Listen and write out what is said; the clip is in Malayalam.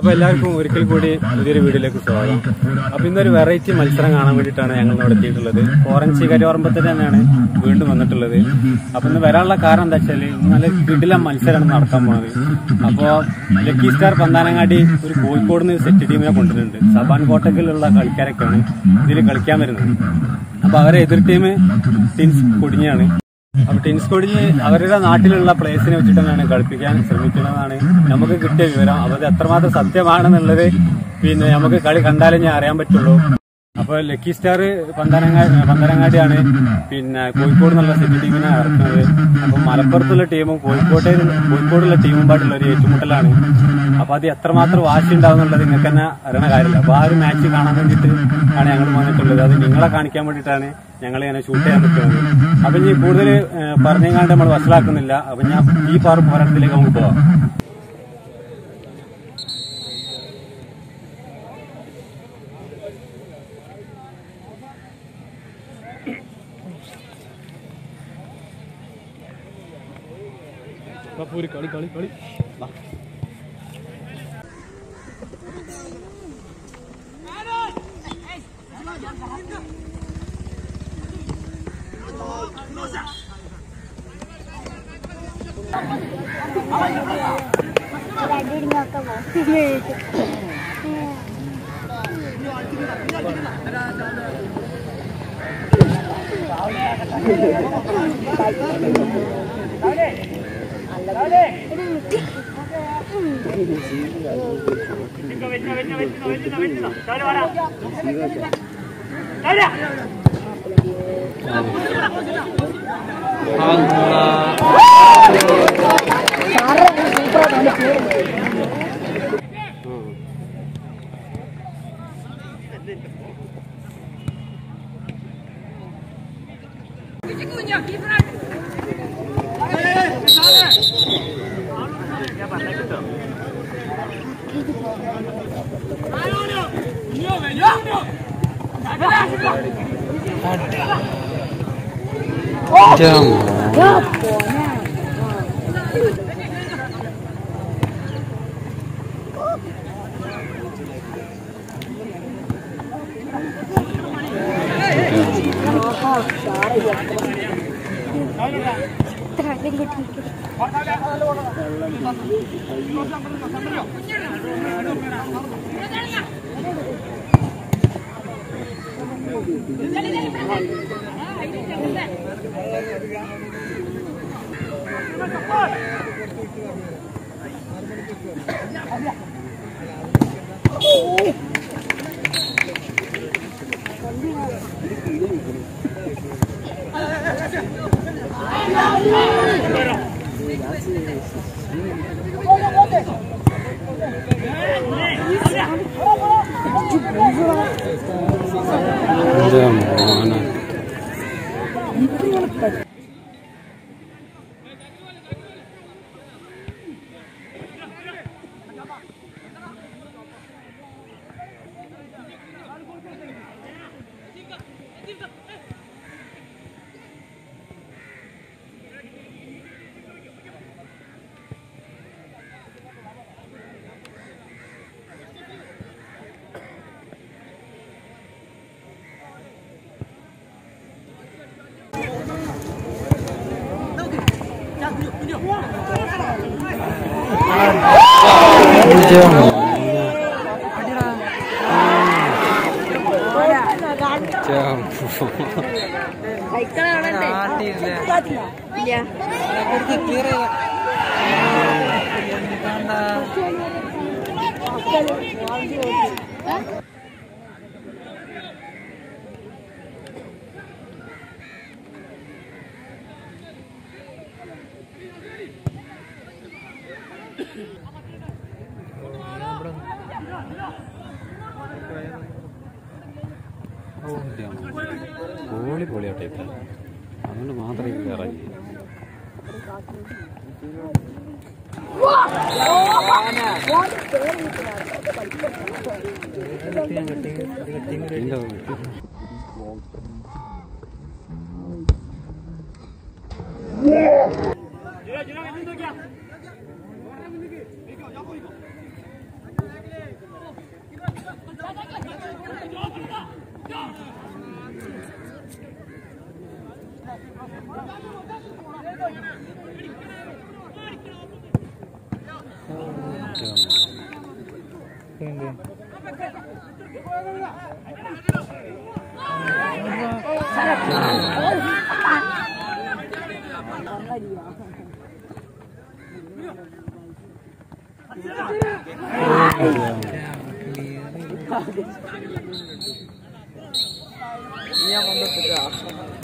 എല്ലാവർക്കും ഒരിക്കൽ കൂടി പുതിയൊരു വീഡിയോയിലേക്ക് സ്വാഗതം. അപ്പൊ ഇന്നൊരു വെറൈറ്റി മത്സരം കാണാൻ വേണ്ടിയിട്ടാണ് ഞങ്ങൾ നടത്തിയിട്ടുള്ളത്. ഓറഞ്ച് കരിപ്പറമ്പത്ത് തന്നെയാണ് വീണ്ടും വന്നിട്ടുള്ളത്. അപ്പൊ ഇന്ന് വരാനുള്ള കാരണം എന്താ വെച്ചാല് നല്ല കിടിലം മത്സരമാണ് നടക്കാൻ പോകുന്നത്. അപ്പോ ലക്കി സ്റ്റാർ പന്താനങ്ങാടി ഒരു കോഴിക്കോട് നിന്ന് സെറ്റ് ടീമിനെ കൊണ്ടുവരുന്നുണ്ട്. സബാൻ കോട്ടക്കിലുള്ള കളിക്കാരൊക്കെയാണ് ഇതിൽ കളിക്കാൻ വരുന്നത്. അപ്പൊ അവരെ എതിർ ടീം ടിൻസ് കൊടിഞ്ഞാണ്. അപ്പൊ ടിൻസ് കൊടിഞ്ഞ് അവരുടെ നാട്ടിലുള്ള പ്ലേസിനെ വെച്ചിട്ട് തന്നെയാണ് കളിപ്പിക്കാൻ ശ്രമിക്കുന്നതാണ് നമുക്ക് കിട്ടിയ വിവരം. അപ്പൊ അത് എത്രമാത്രം സത്യമാണെന്നുള്ളത് പിന്നെ നമുക്ക് കളി കണ്ടാലേ ഞാൻ അറിയാൻ പറ്റുള്ളൂ. അപ്പൊ ലക്കി സ്റ്റാർ പന്തനങ്ങാടിയാണ് പിന്നെ കോഴിക്കോട് എന്നുള്ള സെറ്റ് ടീമിനെ ഇറക്കുന്നത്. അപ്പൊ മലപ്പുറത്തുള്ള ടീമും കോഴിക്കോടുള്ള ടീമും പാട്ടുള്ള ഒരു ഏറ്റുമുട്ടലാണ്. അപ്പൊ അത് എത്രമാത്രം വാശി ഉണ്ടാവും എന്നുള്ളത് നിങ്ങൾക്ക് തന്നെ അറിയണ കാര്യമില്ല. അപ്പൊ ആ ഒരു മാച്ച് കാണാൻ വേണ്ടിയിട്ട് ആണ് ഞങ്ങൾ വന്നിട്ടുള്ളത്. അത് നിങ്ങളെ കാണിക്കാൻ വേണ്ടിയിട്ടാണ് ഞങ്ങൾ ഇങ്ങനെ ഷൂട്ട് ചെയ്യാൻ പറ്റുന്നത്. അപ്പൊ ഇനി കൂടുതൽ പറഞ്ഞുകൊണ്ട് നമ്മൾ വഷളാക്കുന്നില്ല. അപ്പൊ ഞാൻ ഈ പോരാട്ടത്തിലേക്ക് നമുക്ക് പോവാം. पूरी കളി കളി കളി പൊളിയാട്ടെ അതുകൊണ്ട് മാത്രമേ ഇറങ്ങി Ini yang membuat